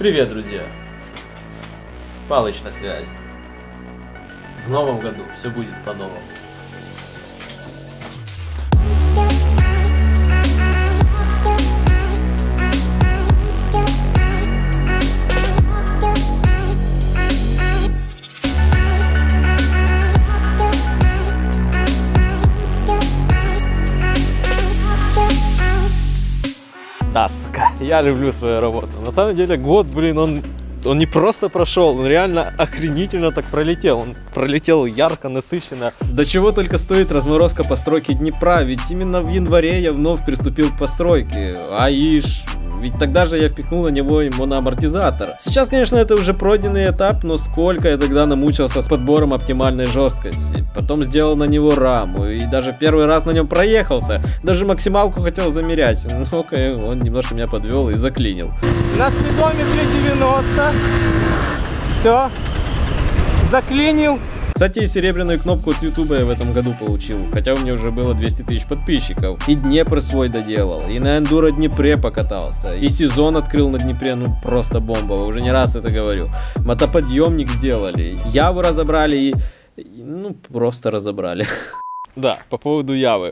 Привет, друзья! Палыч на связи. В новом году все будет по-новому. Да, сука, я люблю свою работу. На самом деле год, блин, он не просто прошел, он реально охренительно так пролетел. Он пролетел ярко, насыщенно. До чего только стоит разморозка постройки Днепра, ведь именно в январе я вновь приступил к постройке. Аиш, ведь тогда же я впихнул на него и моноамортизатор. Сейчас, конечно, это уже пройденный этап, но сколько я тогда намучился с подбором оптимальной жесткости. Потом сделал на него раму и даже первый раз на нем проехался. Даже максималку хотел замерять, но он немножко меня подвел и заклинил. На спидометре 90. Все. Заклинил. Кстати, и серебряную кнопку от Ютуба я в этом году получил, хотя у меня уже было 200 тысяч подписчиков. И Днепр свой доделал, и на эндуро Днепре покатался, и сезон открыл на Днепре, ну просто бомба, уже не раз это говорю. Мотоподъемник сделали, Яву разобрали и ну просто разобрали. Да, по поводу Явы.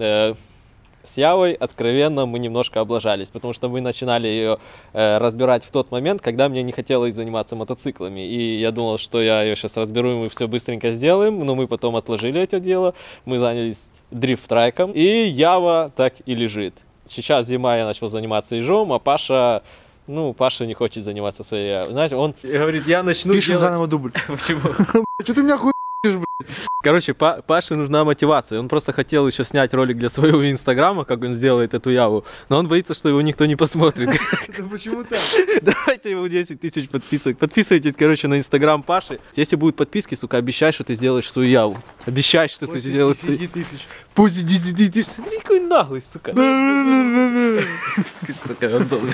С Явой, откровенно, мы немножко облажались, потому что мы начинали ее разбирать в тот момент, когда мне не хотелось заниматься мотоциклами. И я думал, что я ее сейчас разберу, и мы все быстренько сделаем, но мы потом отложили это дело, мы занялись дрифт-треком, и Ява так и лежит. Сейчас зима, я начал заниматься ежом, а Паша... Ну, Паша не хочет заниматься своей... Знаете, он говорит, я начну Пишем делать... заново дубль. Почему? Что ты меня хуй***ешь, блядь? Короче, Паше нужна мотивация. Он просто хотел еще снять ролик для своего инстаграма, как он сделает эту Яву. Но он боится, что его никто не посмотрит. Почему так? Давайте ему 10 тысяч подписок. Подписывайтесь, короче, на инстаграм Паши. Если будут подписки, сука, обещай, что ты сделаешь свою Яву. Обещай, что ты сделаешь свою... 10 тысяч. Пусть 10 тысяч. Смотри, какой наглый, сука. Сука, он долго.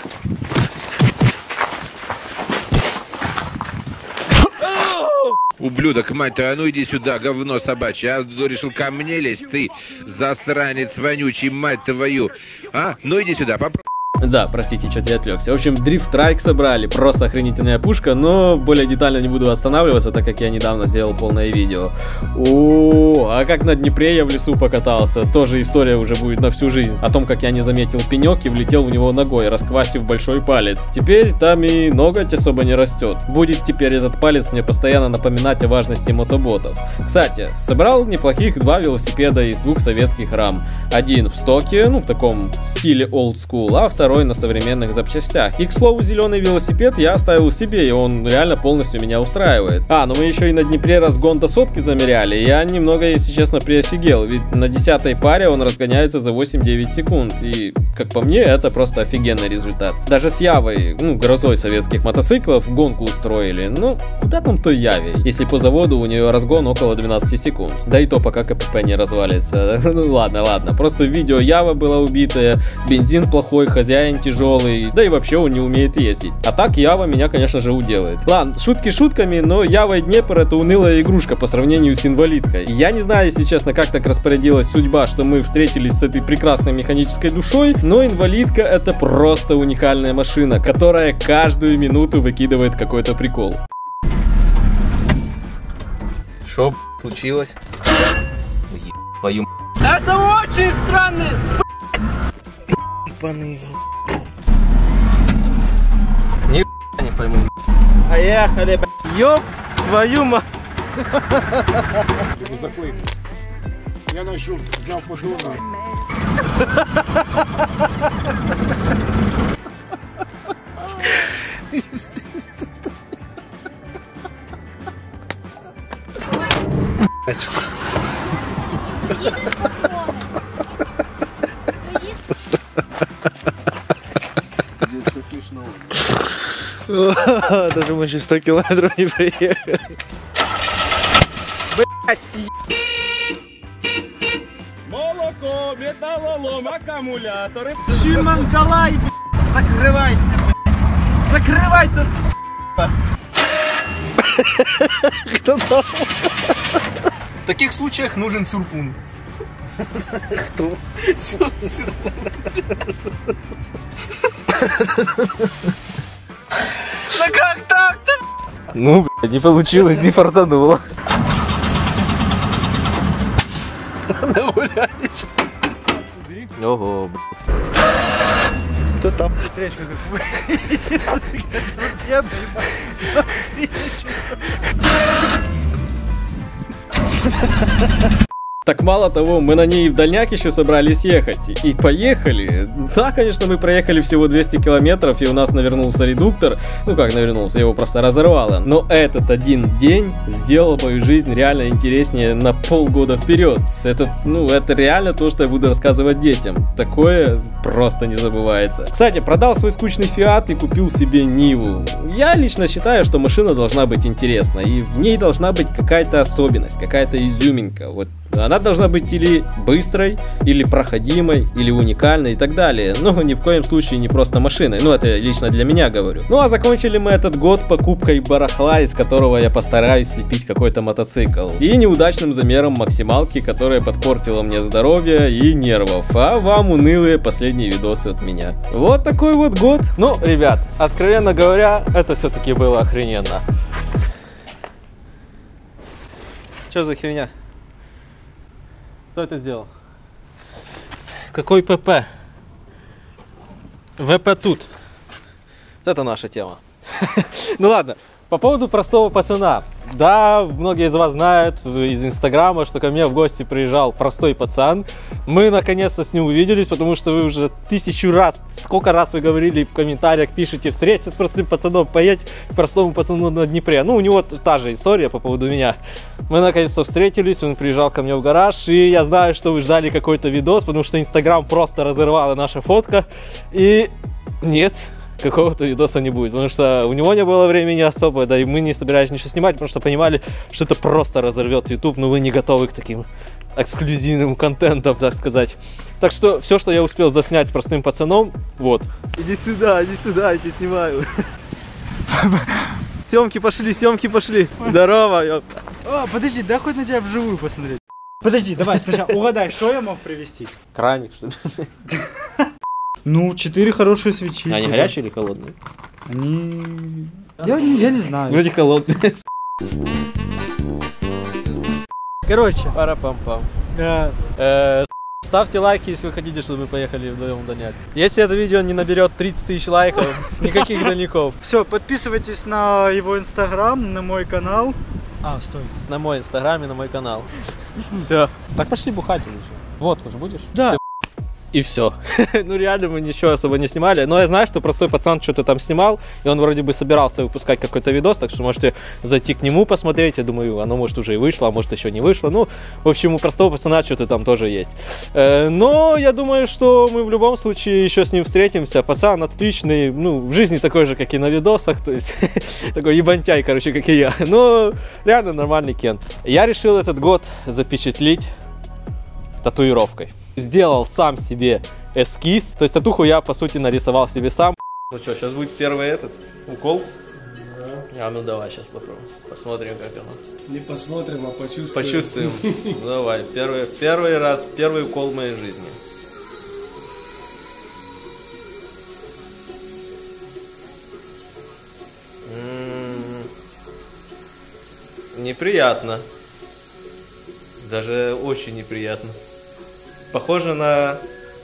Ублюдок, мать твою, а ну иди сюда, говно собачье, а решил ко мне лезть, ты засранец вонючий, мать твою, а? Ну иди сюда, попробуй. Да, простите, что-то я отвлекся. В общем, дрифт-трайк собрали, просто охренительная пушка, но более детально не буду останавливаться, так как я недавно сделал полное видео. О, а как на Днепре я в лесу покатался, тоже история уже будет на всю жизнь. О том, как я не заметил пенек и влетел в него ногой, расквасив большой палец. Теперь там и ноготь особо не растет. Будет теперь этот палец мне постоянно напоминать о важности мотоботов. Кстати, собрал неплохих 2 велосипеда из 2 советских рам. Один в стоке, ну в таком стиле old school, а второй на современных запчастях. И, к слову, зеленый велосипед я оставил себе, и он реально полностью меня устраивает. А, ну мы еще и на Днепре разгон до сотки замеряли, и я немного, если честно, приофигел, ведь на 10-й паре он разгоняется за 8-9 секунд, и, как по мне, это просто офигенный результат. Даже с Явой, ну, грозой советских мотоциклов, гонку устроили, ну, куда там той Яве, если по заводу у нее разгон около 12 секунд, да и то пока КПП не развалится. Ну ладно, просто видео Ява была убитая, бензин плохой, хозяин тяжелый, да и вообще он не умеет ездить. А так Ява меня, конечно же, уделает. Ладно, шутки шутками, но Ява и Днепр — это унылая игрушка по сравнению с инвалидкой. Я не знаю, если честно, как так распорядилась судьба, что мы встретились с этой прекрасной механической душой, но инвалидка — это просто уникальная машина, которая каждую минуту выкидывает какой-то прикол. Что случилось? Твою... Это очень странный... Не пойму. Поехали, ёб твою мать. Я нашел, знал подумал. Даже мы сейчас 100 километров не приехали. Блять. Молоко, металлолом, аккумуляторы. Чимангалай, закрывайся, блядь. Закрывайся, сука. Кто там? В таких случаях нужен сюрпун. Кто? Ну, блядь, не получилось, не фартануло. Нагулялись. Ого, блядь. Кто там? Встречка как вы. Так мало того, мы на ней и в дальняк еще собрались ехать. И поехали. Да, конечно, мы проехали всего 200 километров, и у нас навернулся редуктор. Ну как навернулся, его просто разорвало. Но этот один день сделал мою жизнь реально интереснее на полгода вперед. Это реально то, что я буду рассказывать детям. Такое просто не забывается. Кстати, продал свой скучный Фиат и купил себе Ниву. Я лично считаю, что машина должна быть интересна, и в ней должна быть какая-то особенность, какая-то изюминка. Вот она должна быть или быстрой, или проходимой, или уникальной и так далее. Но ни в коем случае не просто машиной. Ну, это лично для меня говорю. Ну, а закончили мы этот год покупкой барахла, из которого я постараюсь слепить какой-то мотоцикл. И неудачным замером максималки, которая подпортила мне здоровье и нервов. А вам унылые последние видосы от меня. Вот такой вот год. Ну, ребят, откровенно говоря, это все-таки было охрененно. Что за херня? Кто это сделал? Какой ПП? ВП тут. Вот это наша тема. Ну ладно, по поводу простого пацана. Да, многие из вас знают из Инстаграма, что ко мне в гости приезжал простой пацан. Мы наконец-то с ним увиделись, потому что вы уже 1000 раз, сколько раз вы говорили в комментариях, пишите, встретиться с простым пацаном, поедь к простому пацану на Днепре. Ну, у него та же история по поводу меня. Мы наконец-то встретились, он приезжал ко мне в гараж, и я знаю, что вы ждали какой-то видос, потому что Инстаграм просто разорвала наша фотка. И нет, какого-то видоса не будет, потому что у него не было времени особо, да и мы не собирались ничего снимать, потому что понимали, что это просто разорвет YouTube, но вы не готовы к таким эксклюзивным контентам, так сказать. Так что все, что я успел заснять с простым пацаном, вот. Иди сюда, я тебя снимаю. Съемки пошли. Здорово, ёпта. О, подожди, дай хоть на тебя вживую посмотреть. Подожди, давай сначала угадай, что я мог привезти. Краник, что ли? Ну, 4 хорошие свечи. Они горячие или холодные? Они... Я не знаю. Вроде холодные. Короче. Пара-пам-пам. Ставьте лайки, если вы хотите, чтобы мы поехали вдвоем в дальняк. Если это видео не наберет 30 000 лайков, никаких дальников. Все, подписывайтесь на его инстаграм, на мой канал. А, стой. На мой инстаграм и на мой канал. Все. Так пошли бухать или что? Водку же будешь? Да. И все. Ну реально мы ничего особо не снимали. Но я знаю, что простой пацан что-то там снимал. И он вроде бы собирался выпускать какой-то видос. Так что можете зайти к нему посмотреть. Я думаю, оно может уже и вышло, а может еще не вышло. Ну, в общем, у простого пацана что-то там тоже есть. Но я думаю, что мы в любом случае еще с ним встретимся. Пацан отличный. Ну, в жизни такой же, как и на видосах. То есть такой ебантяй, короче, как и я. Но реально нормальный Кен. Я решил этот год запечатлить татуировкой. Сделал сам себе эскиз. То есть татуху я, по сути, нарисовал себе сам. Ну что, сейчас будет первый укол? Да. А ну давай, сейчас попробуем. Посмотрим, как оно. Не посмотрим, а почувствуем. Почувствуем. Давай, первый раз, первый укол в моей жизни. Неприятно. Даже очень неприятно. Похоже на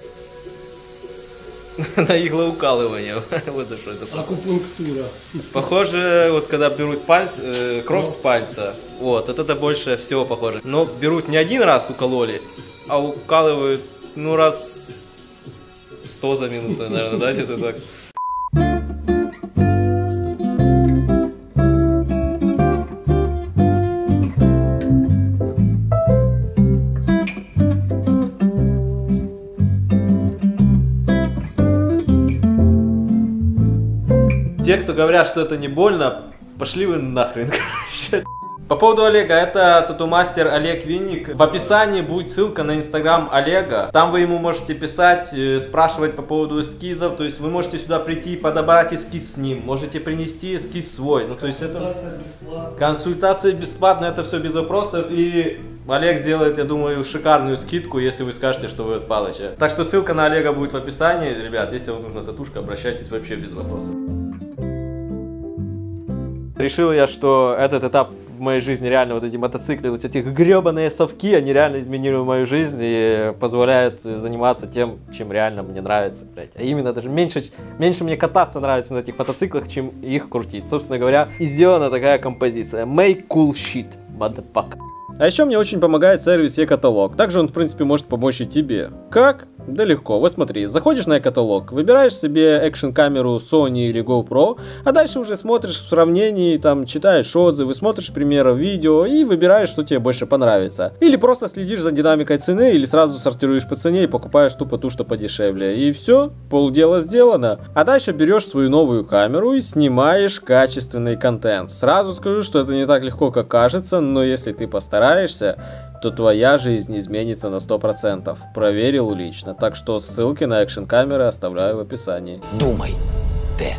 иглоукалывание. Вот что это. Акупунктура. Похоже, вот когда берут кровь с пальца, вот, это больше всего похоже. Но берут не один раз укололи, а укалывают, ну, раз 100 за минуту, наверное, да, где-то так. Те, кто говорят, что это не больно, пошли вы нахрен, короче. По поводу Олега, это тату-мастер Олег Винник. В описании будет ссылка на инстаграм Олега. Там вы ему можете писать, спрашивать по поводу эскизов. То есть вы можете сюда прийти и подобрать эскиз с ним. Можете принести эскиз свой. Ну, то есть это консультация бесплатная, это все без вопросов. И Олег сделает, я думаю, шикарную скидку, если вы скажете, что вы от Палыча. Так что ссылка на Олега будет в описании. Ребят, если вам нужна татушка, обращайтесь вообще без вопросов. Решил я, что этот этап в моей жизни, реально вот эти мотоциклы, вот эти гребаные совки, они реально изменили мою жизнь и позволяют заниматься тем, чем реально мне нравится, блядь. А именно даже меньше мне кататься нравится на этих мотоциклах, чем их крутить. Собственно говоря, и сделана такая композиция. Make cool shit, motherfucker. А еще мне очень помогает сервис e-каталог. Также он, в принципе, может помочь и тебе. Как? Да легко. Вот смотри, заходишь на e-каталог, выбираешь себе экшн-камеру Sony или GoPro, а дальше уже смотришь в сравнении, там, читаешь отзывы, смотришь примеры видео и выбираешь, что тебе больше понравится. Или просто следишь за динамикой цены, или сразу сортируешь по цене и покупаешь тупо ту, что подешевле. И все, полдела сделано. А дальше берешь свою новую камеру и снимаешь качественный контент. Сразу скажу, что это не так легко, как кажется, но если ты постараешься, то твоя жизнь изменится на 100%. Проверил лично. Так что ссылки на экшн-камеры оставляю в описании. Думай, Т.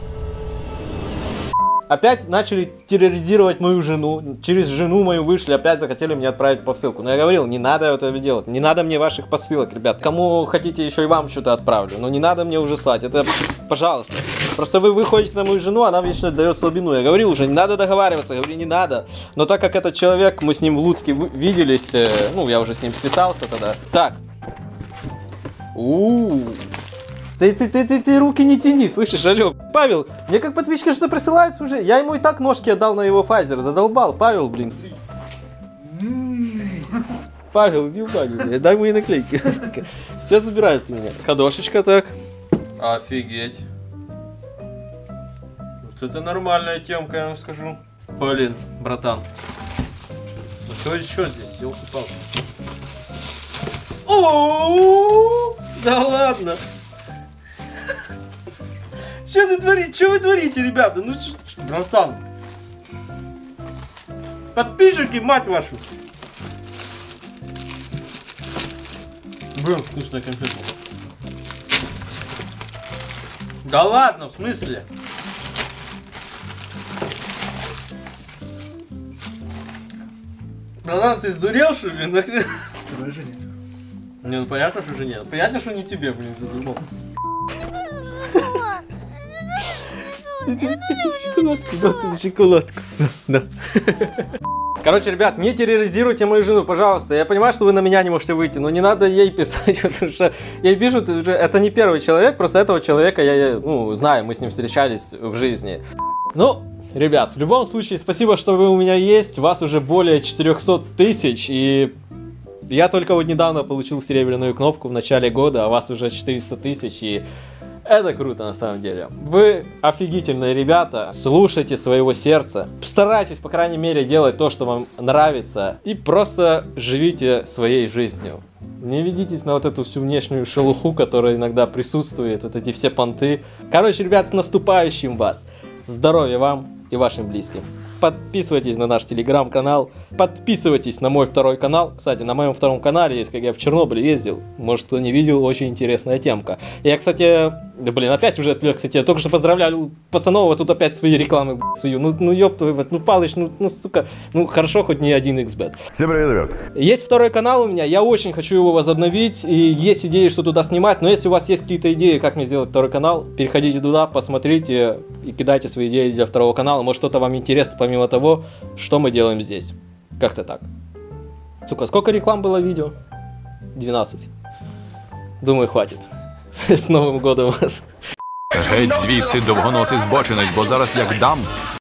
Опять начали терроризировать мою жену. Через жену мою вышли, опять захотели мне отправить посылку. Но я говорил, не надо этого делать. Не надо мне ваших посылок, ребят. Кому хотите, еще и вам что-то отправлю. Но не надо мне уже слать. Это, пожалуйста. Просто вы выходите на мою жену, она вечно дает слабину. Я говорил уже, не надо договариваться. Я говорю, не надо. Но так как этот человек, мы с ним в Луцке виделись, ну, я уже с ним списался тогда. Так. Ты руки не тяни, слышишь, алё. Павел, мне как подписчики что-то присылают уже. Я ему и так ножки отдал на его Pfizer. Задолбал, Павел, блин. Павел, иди в баню, дай мои наклейки. Все забирают у меня. Ходошечка так. Офигеть. Вот это нормальная темка, я вам скажу. Блин, братан. Ну что еще здесь? Ёлки-палки. О, да ладно. Что ты творишь? Что вы творите, ребята? Ну, братан. Подписчики, мать вашу. Блин, вкусная конфета. Да ладно, в смысле? Братан, ты сдурел, что ли? Нахрен? Твоя жене. Не, ну понятно, что же нет. Понятно, что не тебе, блин, ты думал. Шоколадку. Да. Короче, ребят, не терроризируйте мою жену, пожалуйста. Я понимаю, что вы на меня не можете выйти, но не надо ей писать, потому что я вижу, это не первый человек, просто этого человека я знаю, мы с ним встречались в жизни. Ну, ребят, в любом случае, спасибо, что вы у меня есть. Вас уже более 400 тысяч, и я только вот недавно получил серебряную кнопку в начале года, а вас уже 400 тысяч, и это круто на самом деле. Вы офигительные ребята, слушайте своего сердца, старайтесь, по крайней мере, делать то, что вам нравится, и просто живите своей жизнью. Не ведитесь на вот эту всю внешнюю шелуху, которая иногда присутствует, вот эти все понты. Короче, ребят, с наступающим вас! Здоровья вам и вашим близким. Подписывайтесь на наш телеграм-канал, подписывайтесь на мой второй канал. Кстати, на моем втором канале есть, как я в Чернобыль ездил. Может, кто не видел, очень интересная темка. Я, кстати, да блин, опять уже отвлекся. Я только что поздравлял пацанов, а тут опять свои рекламы, свою. Ну ёб твою, ну Палыч, ну сука, ну хорошо, хоть не 1xbet. Всем привет, ребят. Есть второй канал у меня, я очень хочу его возобновить, и есть идеи, что туда снимать, но если у вас есть какие-то идеи, как мне сделать второй канал, переходите туда, посмотрите и кидайте свои идеи для второго канала. Может, что-то вам интересно, помимо того, что мы делаем здесь. Как-то так. Сука, сколько реклам было в видео? 12. Думаю, хватит. С Новым годом вас. Геть звідси довгоносий збочинець, бо зараз як дам,